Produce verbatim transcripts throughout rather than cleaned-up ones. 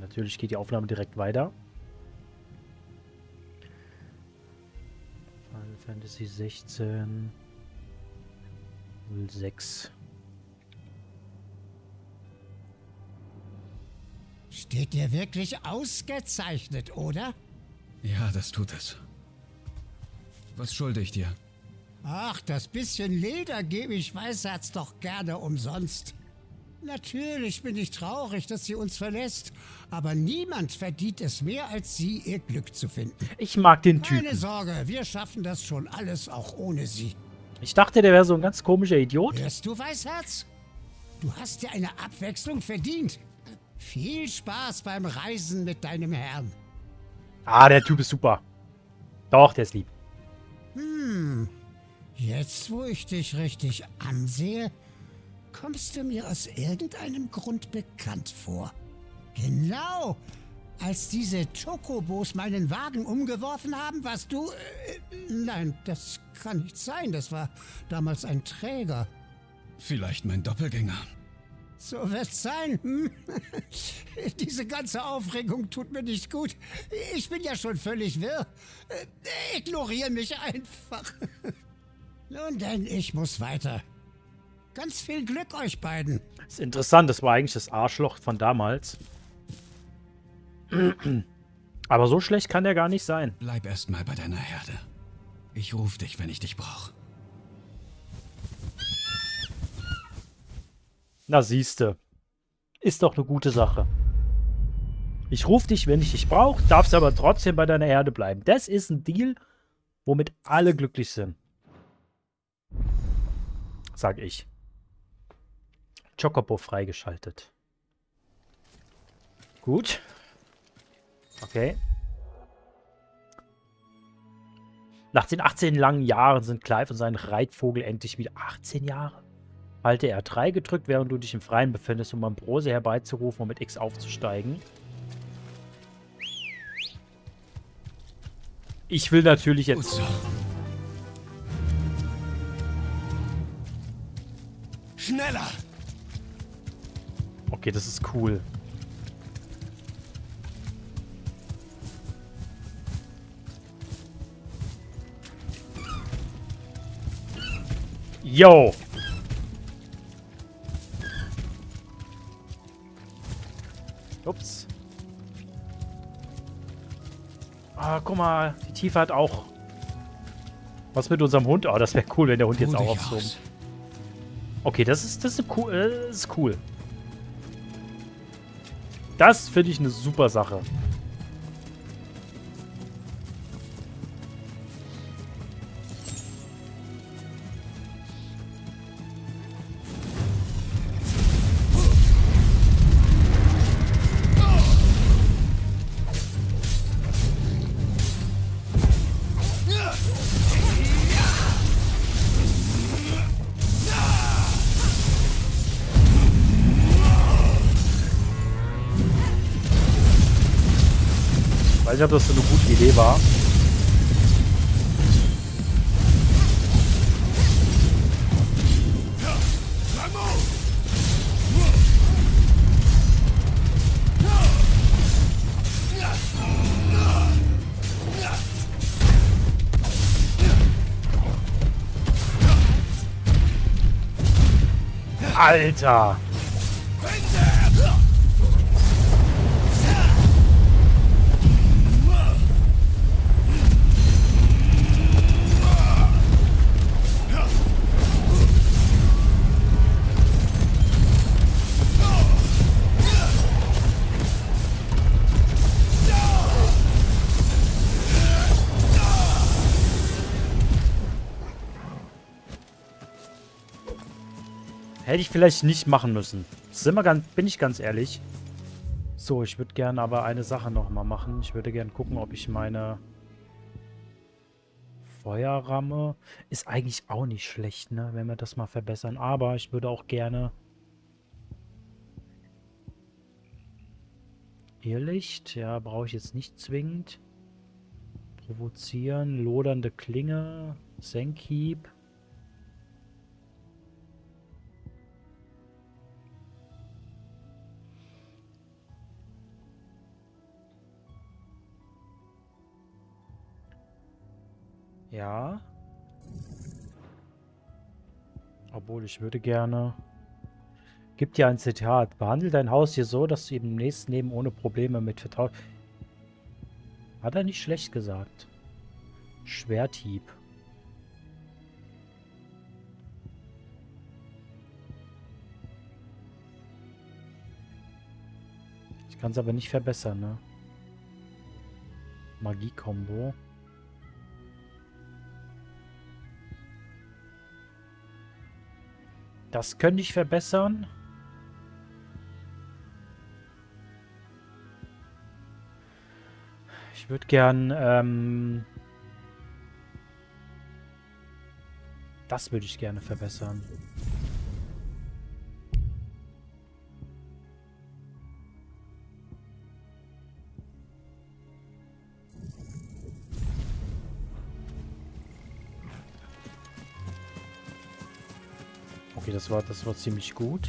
Natürlich geht die Aufnahme direkt weiter. Final Fantasy sechzehn null sechs. Steht dir wirklich ausgezeichnet, oder? Ja, das tut es. Was schulde ich dir? Ach, das bisschen Leder gebe ich Weißherz doch gerne umsonst. Natürlich bin ich traurig, dass sie uns verlässt, aber niemand verdient es mehr als sie, ihr Glück zu finden. Ich mag den Keine Typen. Sorge, wir schaffen das schon alles auch ohne sie. Ich dachte, der wäre so ein ganz komischer Idiot. Hörst du, Weißherz? Du hast dir eine Abwechslung verdient. Viel Spaß beim Reisen mit deinem Herrn. Ah, der Typ ist super. Doch, der ist lieb. Hm, jetzt wo ich dich richtig ansehe, kommst du mir aus irgendeinem Grund bekannt vor. Genau, als diese Chocobos meinen Wagen umgeworfen haben, warst du... Äh, nein, das kann nicht sein, das war damals ein Träger. Vielleicht mein Doppelgänger. So wird's sein. Hm? Diese ganze Aufregung tut mir nicht gut. Ich bin ja schon völlig wirr. Äh, Ignoriere mich einfach. Nun denn, ich muss weiter. Ganz viel Glück euch beiden. Das ist interessant, das war eigentlich das Arschloch von damals. Aber so schlecht kann der gar nicht sein. Bleib erstmal bei deiner Herde. Ich ruf dich, wenn ich dich brauche. Na siehste. Ist doch eine gute Sache. Ich rufe dich, wenn ich dich brauche, darfst aber trotzdem bei deiner Herde bleiben. Das ist ein Deal, womit alle glücklich sind. Sag ich. Chocobo freigeschaltet. Gut. Okay. Nach den achtzehn langen Jahren sind Clive und sein Reitvogel endlich wieder... achtzehn Jahre? Halte R drei gedrückt, während du dich im Freien befindest, um Ambrose herbeizurufen und mit X aufzusteigen. Ich will natürlich jetzt... Gut so. Schneller! Okay, das ist cool. Yo! Ups. Ah, guck mal, die Tiefe hat auch was mit unserem Hund. Oh, das wäre cool, wenn der Hund jetzt Ruh auch dich auf so... aus. Okay, das ist, das ist cool. Das ist cool. Das finde ich eine super Sache. Ich weiß nicht, ob das so eine gute Idee war. Alter! Hätte ich vielleicht nicht machen müssen. Sind wir ganz, bin ich ganz ehrlich. So, ich würde gerne aber eine Sache nochmal machen. Ich würde gerne gucken, ob ich meine Feuerramme... Ist eigentlich auch nicht schlecht, ne? Wenn wir das mal verbessern. Aber ich würde auch gerne... Irrlicht, ja, brauche ich jetzt nicht zwingend. Provozieren, lodernde Klinge, Senkhieb. Ja. Obwohl, ich würde gerne... Gib dir ein Zitat. Behandle dein Haustier so, dass du ihm im nächsten Leben ohne Probleme mit Vertrauen... Hat er nicht schlecht gesagt. Schwerthieb. Ich kann es aber nicht verbessern, ne? Magie-Kombo. Das könnte ich verbessern. Ich würde gern, ähm... das würde ich gerne verbessern. Okay, das war, das war ziemlich gut.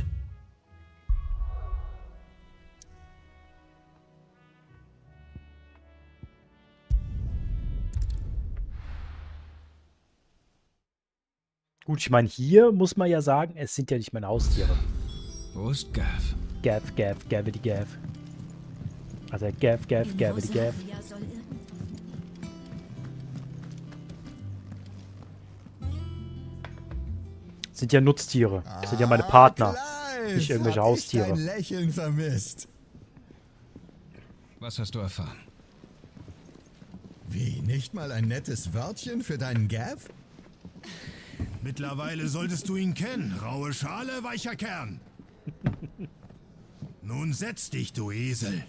Gut, ich meine, hier muss man ja sagen, es sind ja nicht meine Haustiere. Wo ist Gav? Gav, Gav, Gavity Gav. Also Gav, Gav, Gavity Gav. Sind ja Nutztiere. Das sind ja meine Partner. Clive, Nicht irgendwelche hab Haustiere. Ich dein Lächeln vermisst. Was hast du erfahren? Wie, nicht mal ein nettes Wörtchen für deinen Gav? Mittlerweile solltest du ihn kennen. Raue Schale, weicher Kern. Nun setz dich, du Esel.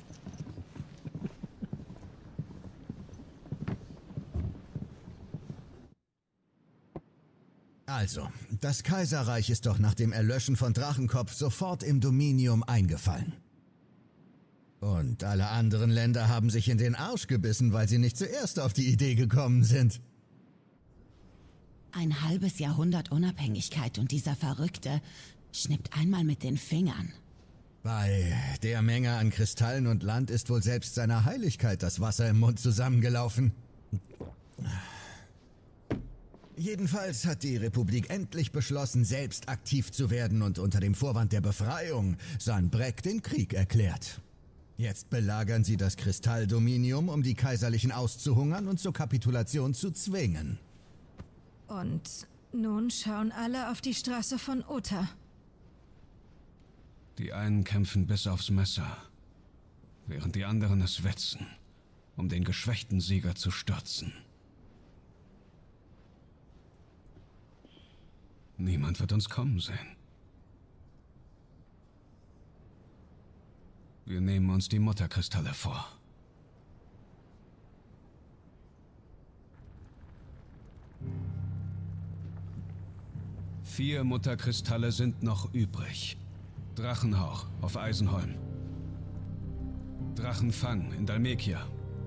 Also, das Kaiserreich ist doch nach dem Erlöschen von Drachenkopf sofort im Dominium eingefallen. Und alle anderen Länder haben sich in den Arsch gebissen, weil sie nicht zuerst auf die Idee gekommen sind. Ein halbes Jahrhundert Unabhängigkeit und dieser Verrückte schnippt einmal mit den Fingern. Bei der Menge an Kristallen und Land ist wohl selbst seiner Heiligkeit das Wasser im Mund zusammengelaufen. Jedenfalls hat die Republik endlich beschlossen, selbst aktiv zu werden und unter dem Vorwand der Befreiung Sanbreque den Krieg erklärt. Jetzt belagern sie das Kristalldominium, um die Kaiserlichen auszuhungern und zur Kapitulation zu zwingen. Und nun schauen alle auf die Straße von Uta. Die einen kämpfen bis aufs Messer, während die anderen es wetzen, um den geschwächten Sieger zu stürzen. Niemand wird uns kommen sehen. Wir nehmen uns die Mutterkristalle vor. Vier Mutterkristalle sind noch übrig. Drachenhauch auf Eisenholm. Drachenfang in Dhalmekia.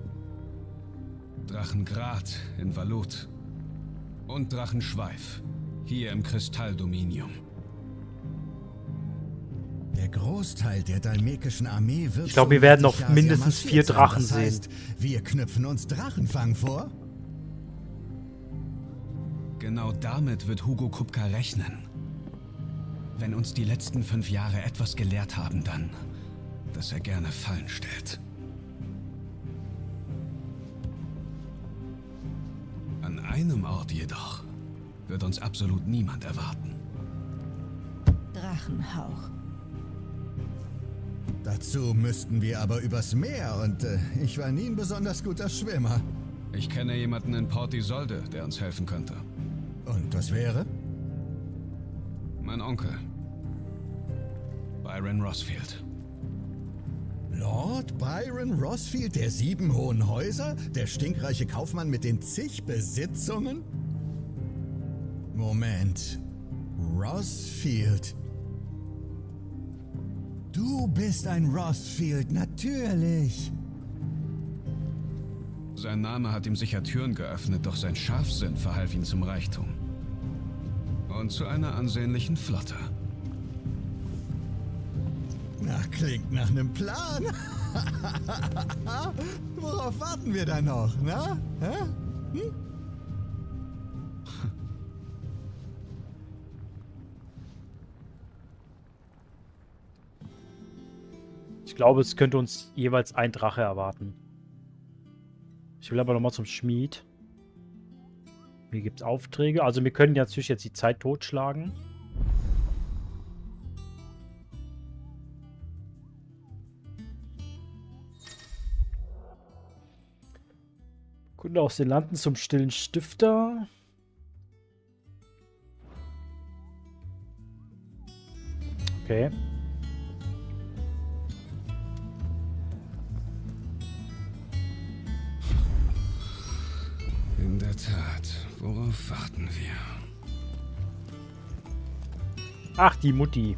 Drachengrat in Valut. Und Drachenschweif hier im Kristalldominium. Der Großteil der dalmekischen Armee wird... Ich glaube, wir werden noch mindestens vier Drachen das heißt, sehen. Wir knüpfen uns Drachenfang vor? Genau damit wird Hugo Kupka rechnen. Wenn uns die letzten fünf Jahre etwas gelehrt haben, dann, dass er gerne Fallen stellt. An einem Ort jedoch wird uns absolut niemand erwarten. Drachenhauch. Dazu müssten wir aber übers Meer und äh, ich war nie ein besonders guter Schwimmer. Ich kenne jemanden in Port Isolde, der uns helfen könnte. Und das wäre? Mein Onkel. Byron Rossfield. Lord Byron Rossfield der sieben hohen Häuser? Der stinkreiche Kaufmann mit den zig Besitzungen? Moment. Rossfield. Du bist ein Rossfield, natürlich. Sein Name hat ihm sicher Türen geöffnet, doch sein Scharfsinn verhalf ihm zum Reichtum. Und zu einer ansehnlichen Flotte. Na, klingt nach einem Plan. Worauf warten wir da noch, na? Hä? Hm? Ich glaube, es könnte uns jeweils ein Drache erwarten. Ich will aber nochmal zum Schmied. Hier gibt es Aufträge. Also wir können ja natürlich jetzt die Zeit totschlagen. Kunde aus den Landen zum stillen Stifter. Okay. In der Tat. Worauf warten wir? Ach, die Mutti.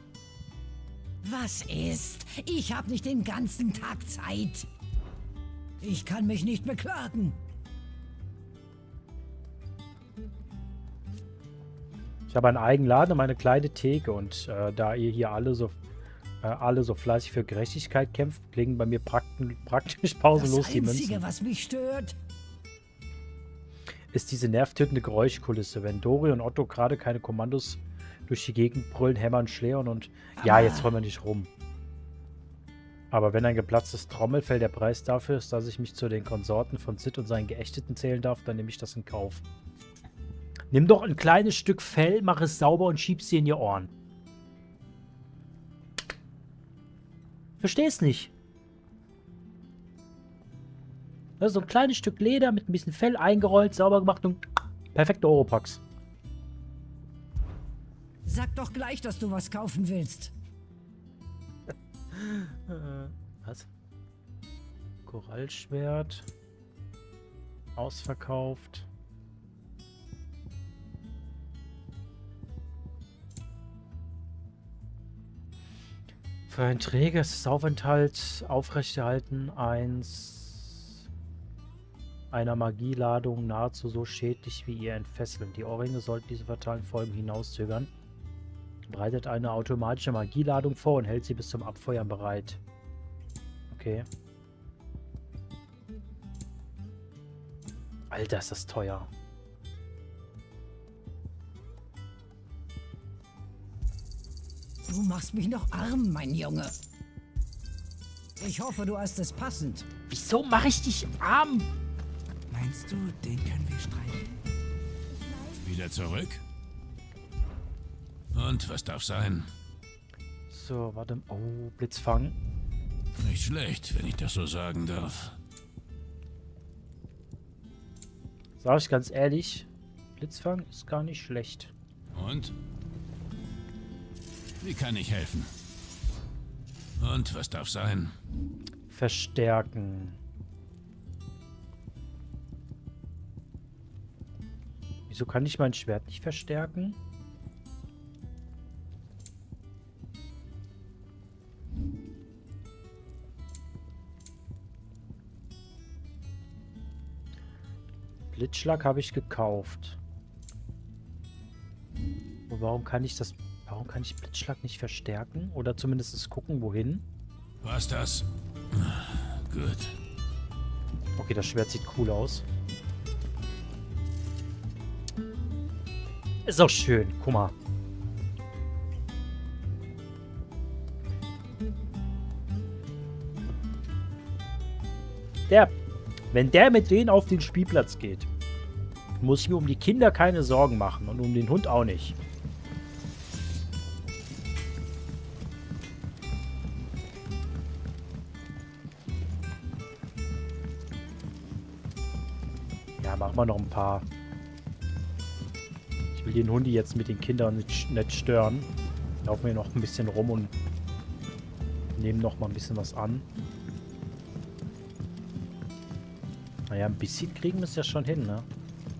Was ist? Ich habe nicht den ganzen Tag Zeit. Ich kann mich nicht beklagen. Ich habe einen eigenen Laden und meine kleine Theke. Und äh, da ihr hier alle so, äh, alle so fleißig für Gerechtigkeit kämpft, klingen bei mir praktisch, praktisch pausenlos die Münzen. Das Einzige, was mich stört, ist diese nervtötende Geräuschkulisse. Wenn Dori und Otto gerade keine Kommandos durch die Gegend brüllen, hämmern, schlägern und... Ja, jetzt wollen wir nicht rum. Aber wenn ein geplatztes Trommelfell der Preis dafür ist, dass ich mich zu den Konsorten von Sid und seinen Geächteten zählen darf, dann nehme ich das in Kauf. Nimm doch ein kleines Stück Fell, mach es sauber und schieb sie in ihr Ohren. Versteh's nicht. Also so ein kleines Stück Leder mit ein bisschen Fell eingerollt, sauber gemacht und perfekte Oropax. sag doch gleich, dass du was kaufen willst. Was? Korallschwert. Ausverkauft. Für einen Träger ist das Aufenthalt aufrechterhalten eins einer Magieladung nahezu so schädlich wie ihr Entfesseln. Die Ohrringe sollten diese fatalen Folgen hinauszögern. Bereitet eine automatische Magieladung vor und hält sie bis zum Abfeuern bereit. Okay. Alter, ist das teuer. Du machst mich noch arm, mein Junge. Ich hoffe, du hast es passend. Wieso mache ich dich arm? Meinst du, den können wir streichen? Wieder zurück? Und was darf sein? So, warte. Oh, Blitzfang. Nicht schlecht, wenn ich das so sagen darf. Sag ich ganz ehrlich, Blitzfang ist gar nicht schlecht. Und? Wie kann ich helfen? Und was darf sein? Verstärken. Wieso kann ich mein Schwert nicht verstärken? Blitzschlag habe ich gekauft. Und warum kann ich das... Warum kann ich Blitzschlag nicht verstärken? Oder zumindest gucken, wohin? Was das? Gut. Okay, das Schwert sieht cool aus. Ist auch schön. Guck mal. Der, wenn der mit denen auf den Spielplatz geht, muss ich mir um die Kinder keine Sorgen machen und um den Hund auch nicht. Ja, machen wir noch ein paar. Ich will den Hundi jetzt mit den Kindern nicht, nicht stören. Laufen wir noch ein bisschen rum und nehmen noch mal ein bisschen was an. Naja, ein bisschen kriegen wir es ja schon hin, ne?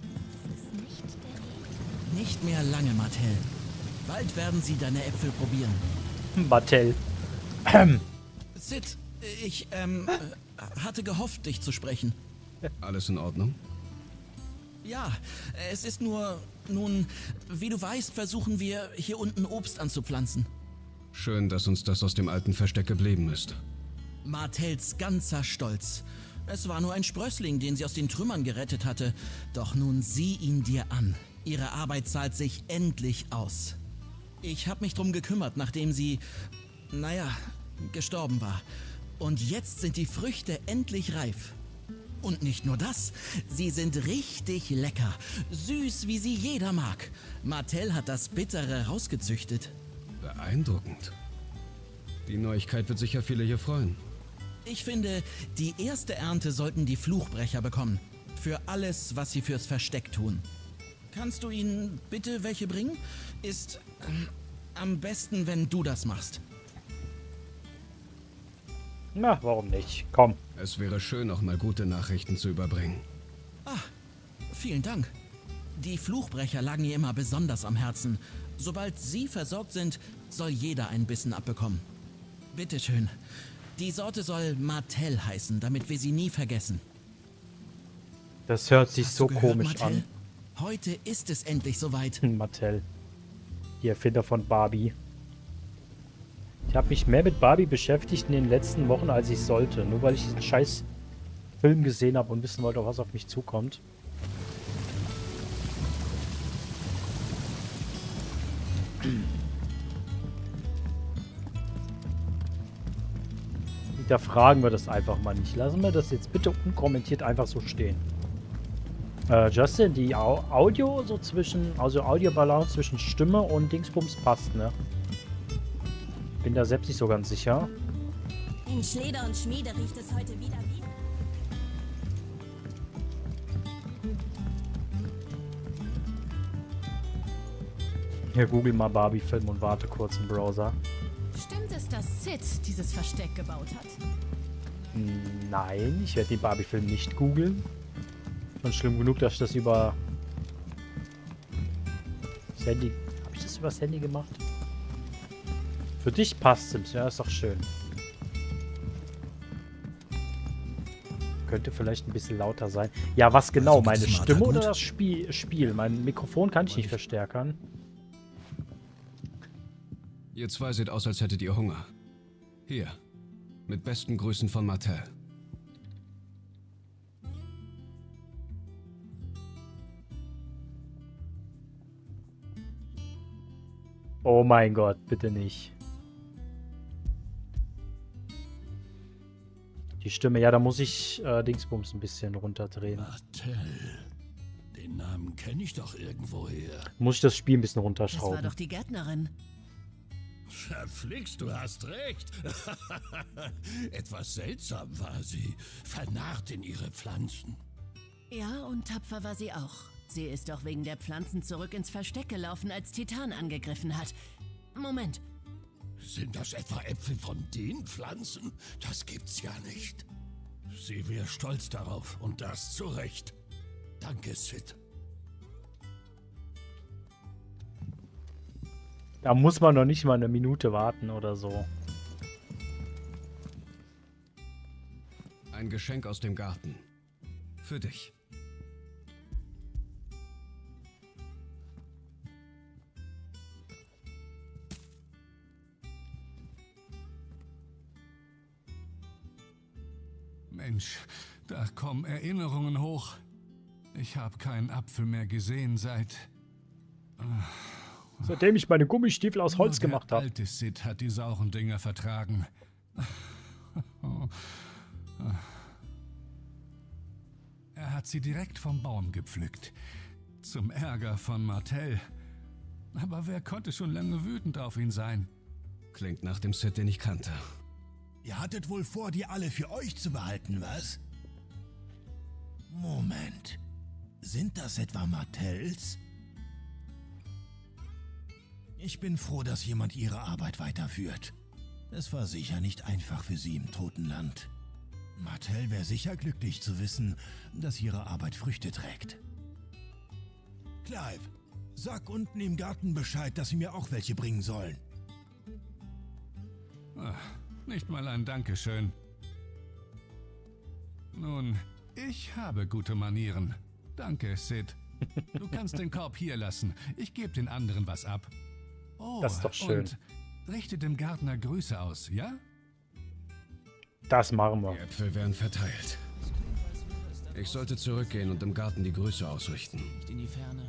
Nicht mehr lange, Martell. Bald werden sie deine Äpfel probieren. Martell. Sid, ich, ähm, hatte gehofft, dich zu sprechen. Alles in Ordnung? Ja, es ist nur, nun, wie du weißt, versuchen wir hier unten Obst anzupflanzen. Schön, dass uns das aus dem alten Versteck geblieben ist. Martells ganzer Stolz. Es war nur ein Sprössling, den sie aus den Trümmern gerettet hatte. Doch nun sieh ihn dir an. Ihre Arbeit zahlt sich endlich aus. Ich habe mich drum gekümmert, nachdem sie, naja, gestorben war. Und jetzt sind die Früchte endlich reif. Und nicht nur das, sie sind richtig lecker. Süß, wie sie jeder mag. Martell hat das Bittere rausgezüchtet. Beeindruckend. Die Neuigkeit wird sicher viele hier freuen. Ich finde, die erste Ernte sollten die Fluchbrecher bekommen. Für alles, was sie fürs Versteck tun. Kannst du ihnen bitte welche bringen? Ist ähm, am besten, wenn du das machst. Na, warum nicht? Komm. Es wäre schön, auch mal gute Nachrichten zu überbringen. Ah, vielen Dank. Die Fluchbrecher lagen mir immer besonders am Herzen. Sobald sie versorgt sind, soll jeder einen Bissen abbekommen. Bitteschön. Die Sorte soll Martell heißen, damit wir sie nie vergessen. Das hört sich Hast so du gehört, komisch Martell? an. Heute ist es endlich soweit. Mattel. Die Erfinder von Barbie. Ich habe mich mehr mit Barbie beschäftigt in den letzten Wochen, als ich sollte. Nur weil ich diesen scheiß Film gesehen habe und wissen wollte, was auf mich zukommt. Hinterfragen wir das einfach mal nicht. Lassen wir das jetzt bitte unkommentiert einfach so stehen. Äh, Justin, die Au Audio so zwischen, also Audiobalance zwischen Stimme und Dingsbums passt, ne? Bin da selbst nicht so ganz sicher. In Schleder und Schmiede riecht es heute wieder wie... Hier google mal Barbie-Film und warte kurz im Browser. Stimmt es, dass Sid dieses Versteck gebaut hat? Nein, ich werde den Barbie-Film nicht googeln. Schon schlimm genug, dass ich das über das Handy... Habe ich das über das Handy gemacht? Für dich passt Sims, ja, ist doch schön. Könnte vielleicht ein bisschen lauter sein. Ja, was genau? Also, Meine das Stimme gut. oder das Spiel? Spiel? Mein Mikrofon kann ich nicht verstärkern. Ihr zwei seht aus, als hättet ihr Hunger. Hier. Mit besten Grüßen von Martell. Oh mein Gott, bitte nicht. Die Stimme, ja, da muss ich äh, Dingsbums ein bisschen runterdrehen. Martell. Den Namen kenne ich doch irgendwoher. Muss ich das Spiel ein bisschen Das war runterschrauben. doch die Gärtnerin. Verflixt, du hast recht. Etwas seltsam war sie. Vernarrt in ihre Pflanzen. Ja, und tapfer war sie auch. Sie ist doch wegen der Pflanzen zurück ins Versteck gelaufen, als Titan angegriffen hat. Moment. Sind das etwa Äpfel von den Pflanzen? Das gibt's ja nicht. Sie wäre stolz darauf und das zu Recht. Danke, Sid. Da muss man noch nicht mal eine Minute warten oder so. Ein Geschenk aus dem Garten. Für dich. Mensch, da kommen Erinnerungen hoch. Ich habe keinen Apfel mehr gesehen seit... Seitdem ich meine Gummistiefel aus Holz Nur gemacht der habe. alte Sid hat die sauren Dinger vertragen. Er hat sie direkt vom Baum gepflückt. Zum Ärger von Martell. Aber wer konnte schon lange wütend auf ihn sein? Klingt nach dem Sid, den ich kannte. Ihr hattet wohl vor, die alle für euch zu behalten, was? Moment. Sind das etwa Martells? Ich bin froh, dass jemand ihre Arbeit weiterführt. Es war sicher nicht einfach für sie im Totenland. Martell wäre sicher glücklich zu wissen, dass ihre Arbeit Früchte trägt. Clive, sag unten im Garten Bescheid, dass sie mir auch welche bringen sollen. Ach, nicht mal ein Dankeschön. Nun, ich habe gute Manieren. Danke, Sid. Du kannst den Korb hier lassen. Ich gebe den anderen was ab. Oh, Das ist doch schön. Und richte dem Gärtner Grüße aus, ja? Das machen wir. Die Äpfel werden verteilt. Ich sollte zurückgehen und im Garten die Grüße ausrichten. Nicht in die Ferne.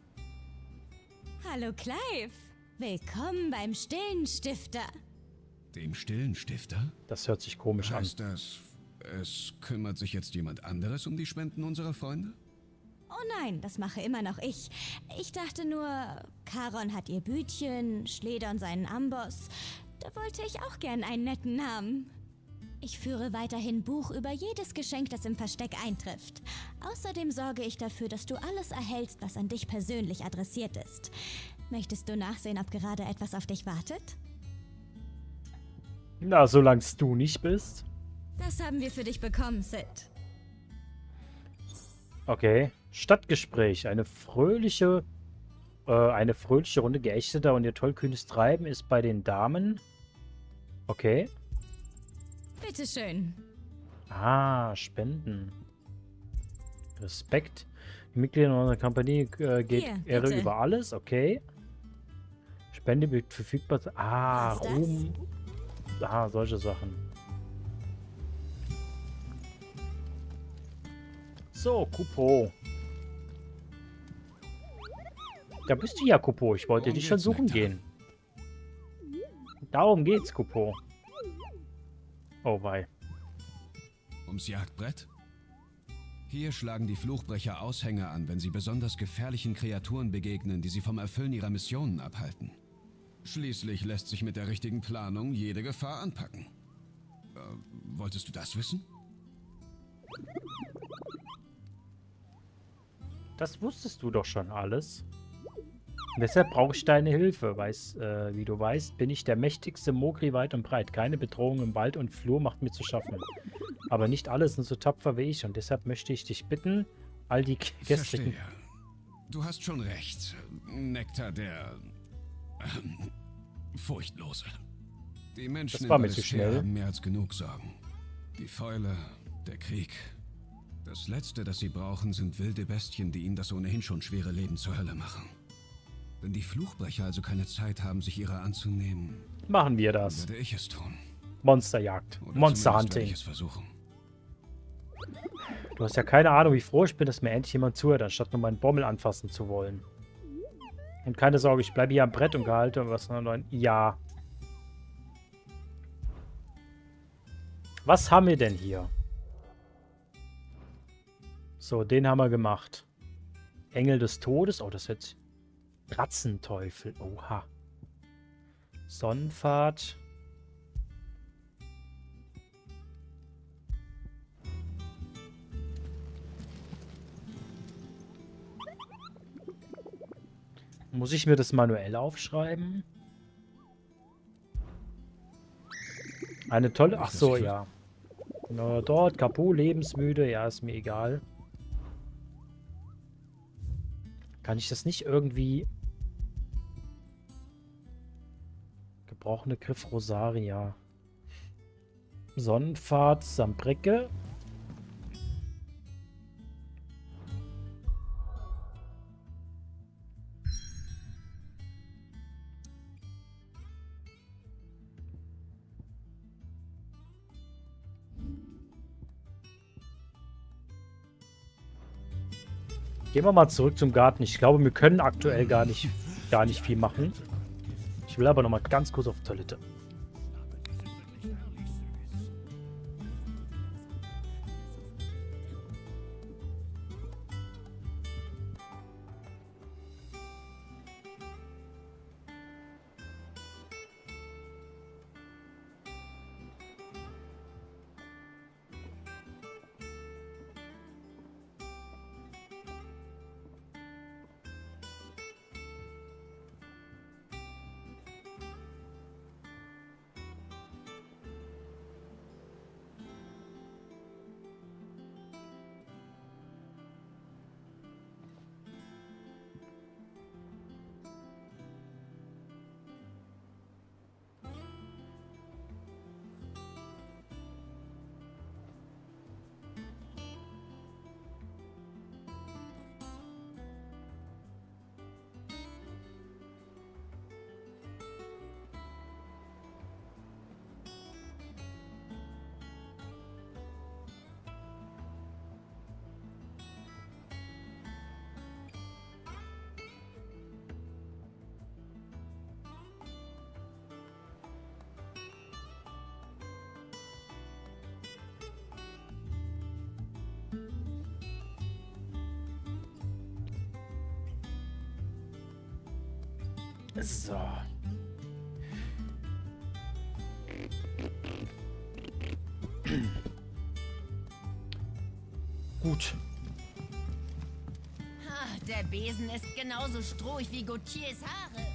Hallo Clive. Willkommen beim Stillen Stifter. Dem stillen Stifter? Das hört sich komisch an. Heißt das, es kümmert sich jetzt jemand anderes um die Spenden unserer Freunde? Oh nein, das mache immer noch ich. Ich dachte nur, Charon hat ihr Bütchen, Schledern seinen Amboss. Da wollte ich auch gern einen netten Namen. Ich führe weiterhin Buch über jedes Geschenk, das im Versteck eintrifft. Außerdem sorge ich dafür, dass du alles erhältst, was an dich persönlich adressiert ist. Möchtest du nachsehen, ob gerade etwas auf dich wartet? Na, solange du nicht bist. Das haben wir für dich bekommen, Sid. Okay. Stadtgespräch. Eine fröhliche, äh, eine fröhliche Runde Geächteter und ihr tollkühnes Treiben ist bei den Damen. Okay. Bitteschön. Ah, Spenden. Respekt. Die Mitglieder unserer Kompanie äh, geht Hier, Ehre bitte. über alles. Okay. Spende wird verfügbar. Ah, Was das? Ruhm. Ah, solche Sachen. So, Kupo. Da bist du ja, Kupo. Ich wollte Worum dich schon geht's, suchen Nektar? gehen. Darum geht's, Kupo. Oh, wei. Ums Jagdbrett? Hier schlagen die Fluchbrecher Aushänge an, wenn sie besonders gefährlichen Kreaturen begegnen, die sie vom Erfüllen ihrer Missionen abhalten. Schließlich lässt sich mit der richtigen Planung jede Gefahr anpacken. Äh, wolltest du das wissen? Das wusstest du doch schon alles. Und deshalb brauche ich deine Hilfe. Weiß, äh, wie du weißt, bin ich der mächtigste Mogri weit und breit. Keine Bedrohung im Wald und Flur macht mir zu schaffen. Aber nicht alle sind so tapfer wie ich und deshalb möchte ich dich bitten, all die gestrigen... Verstehe. Du hast schon recht. Nektar der... Ähm, Furchtlose. Die Menschen Das war in mir zu Valisthea schnell. haben mehr als genug Sorgen. Die Fäule, der Krieg. Das Letzte, das sie brauchen, sind wilde Bestien, die ihnen das ohnehin schon schwere Leben zur Hölle machen. Wenn die Fluchbrecher also keine Zeit haben, sich ihrer anzunehmen, Machen wir das. werde ich es tun. Monsterjagd. Oder Monster zumindest werde Hunting. ich es versuchen. Du hast ja keine Ahnung, wie froh ich bin, dass mir endlich jemand zuhört, anstatt nur meinen Bommel anfassen zu wollen. Und keine Sorge, ich bleibe hier am Brett und gehalte was noch ein... Ja. Was haben wir denn hier? So, den haben wir gemacht. Engel des Todes. Oh, das wird... Ratzenteufel. Oha. Sonnenfahrt. Muss ich mir das manuell aufschreiben? Eine tolle... Ach so, ja. Na, dort, Kapu, lebensmüde. Ja, ist mir egal. Kann ich das nicht irgendwie... Gebrochene Griff Rosaria. Sonnenfahrt, Sambrecke. Gehen wir mal zurück zum Garten. Ich glaube, wir können aktuell gar nicht, gar nicht viel machen. Ich will aber noch mal ganz kurz auf die Toilette. So. Gut. Ah, der Besen ist genauso strohig wie Gautiers Haare.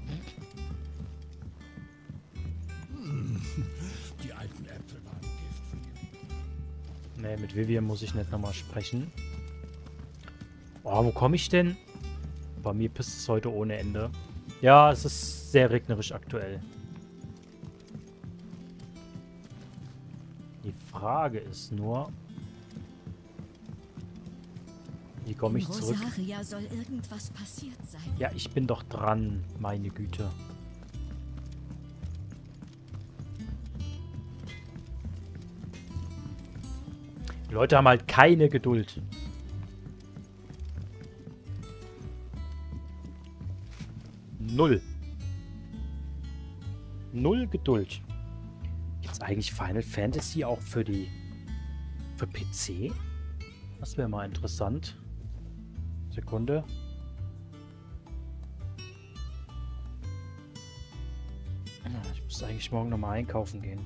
Hm, die alten Äpfel waren Gift. Nee, mit Vivian muss ich nicht nochmal sprechen. Oh, wo komme ich denn? Bei mir pisst es heute ohne Ende. Ja, es ist sehr regnerisch aktuell. Die Frage ist nur, wie komme ich zurück? In Rosaria soll irgendwas passiert sein. Ja, ich bin doch dran, meine Güte. Die Leute haben halt keine Geduld. Null. Null Geduld. Gibt's eigentlich Final Fantasy auch für die... für P C? Das wäre mal interessant. Sekunde. Ich muss eigentlich morgen nochmal einkaufen gehen.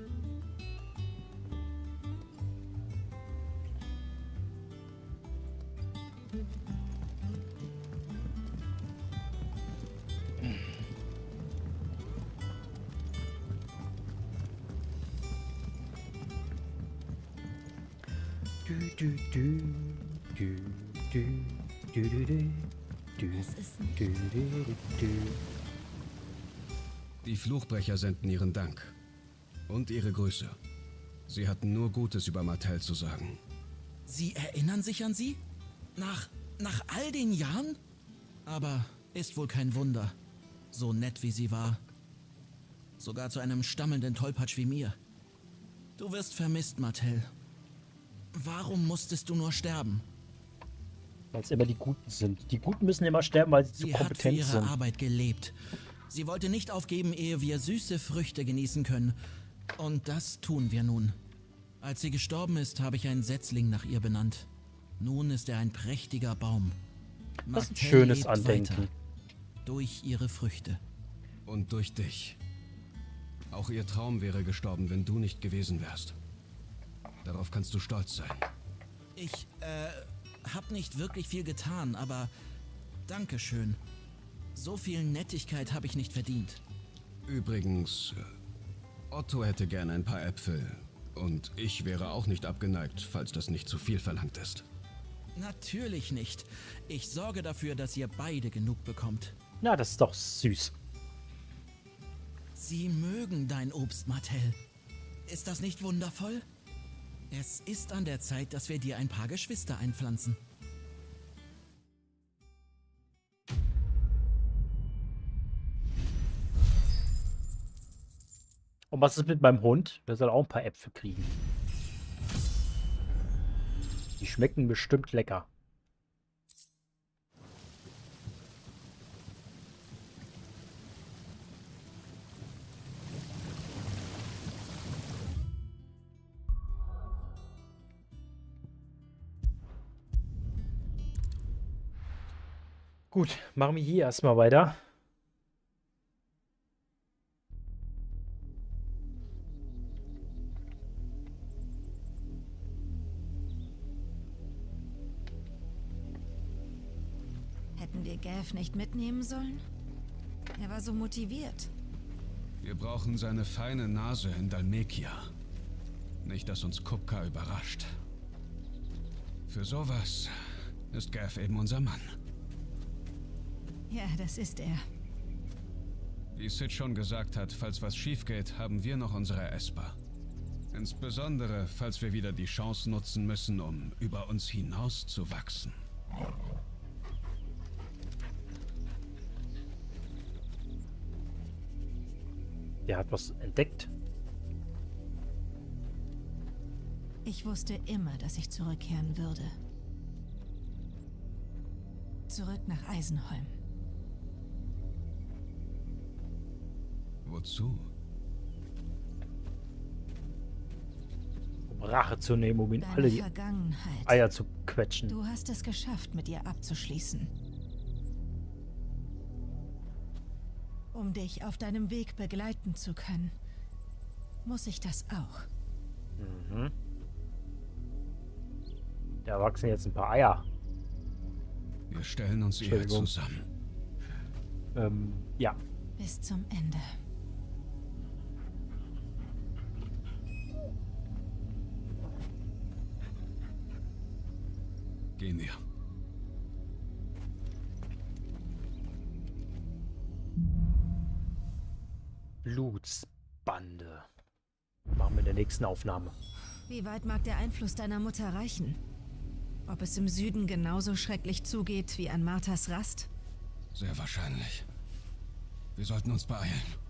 Du, du, du, du, du, du, du, du, du, Was ist nicht? du, du, du. Die Fluchbrecher senden ihren Dank. Und ihre Grüße. Sie hatten nur Gutes über Martell zu sagen. Sie erinnern sich an sie? Nach, nach all den Jahren? Aber ist wohl kein Wunder. So nett wie sie war. Sogar zu einem stammelnden Tollpatsch wie mir. Du wirst vermisst, Martell. Warum musstest du nur sterben? Weil es immer die Guten sind. Die Guten müssen immer sterben, weil sie, Sie zu hat für kompetent ihre sind. Arbeit gelebt. Sie wollte nicht aufgeben, ehe wir süße Früchte genießen können. Und das tun wir nun. Als sie gestorben ist, habe ich einen Setzling nach ihr benannt. Nun ist er ein prächtiger Baum. Das ist ein Martell schönes lebt Andenken. weiter. Durch ihre Früchte. Und durch dich. Auch ihr Traum wäre gestorben, wenn du nicht gewesen wärst. Darauf kannst du stolz sein. Ich, äh, hab nicht wirklich viel getan, aber Dankeschön. So viel Nettigkeit habe ich nicht verdient. Übrigens, äh, Otto hätte gern ein paar Äpfel. Und ich wäre auch nicht abgeneigt, falls das nicht zu viel verlangt ist. Natürlich nicht. Ich sorge dafür, dass ihr beide genug bekommt. Na, das ist doch süß. Sie mögen dein Obst, Martell. Ist das nicht wundervoll? Es ist an der Zeit, dass wir dir ein paar Geschwister einpflanzen. Und was ist mit meinem Hund? Der soll auch ein paar Äpfel kriegen. Die schmecken bestimmt lecker. Gut, machen wir hier erstmal weiter. Hätten wir Gav nicht mitnehmen sollen? Er war so motiviert. Wir brauchen seine feine Nase in Dhalmekia. Nicht, dass uns Kupka überrascht. Für sowas ist Gav eben unser Mann. Ja, das ist er. Wie Sid schon gesagt hat, falls was schief geht, haben wir noch unsere Esper. Insbesondere, falls wir wieder die Chance nutzen müssen, um über uns hinaus zu wachsen. Der hat was entdeckt. Ich wusste immer, dass ich zurückkehren würde. Zurück nach Eisenholm. Wozu? Um Rache zu nehmen, um ihn Deine alle die Vergangenheit. Eier zu quetschen. Du hast es geschafft, mit ihr abzuschließen. Um dich auf deinem Weg begleiten zu können, muss ich das auch. Mhm. Da wachsen jetzt ein paar Eier. Wir stellen uns eher zusammen. Ähm, ja. Bis zum Ende. Gehen wir. Blutsbande. Machen wir in der nächsten Aufnahme. Wie weit mag der Einfluss deiner Mutter reichen? Ob es im Süden genauso schrecklich zugeht wie an Marthas Rast? Sehr wahrscheinlich. Wir sollten uns beeilen.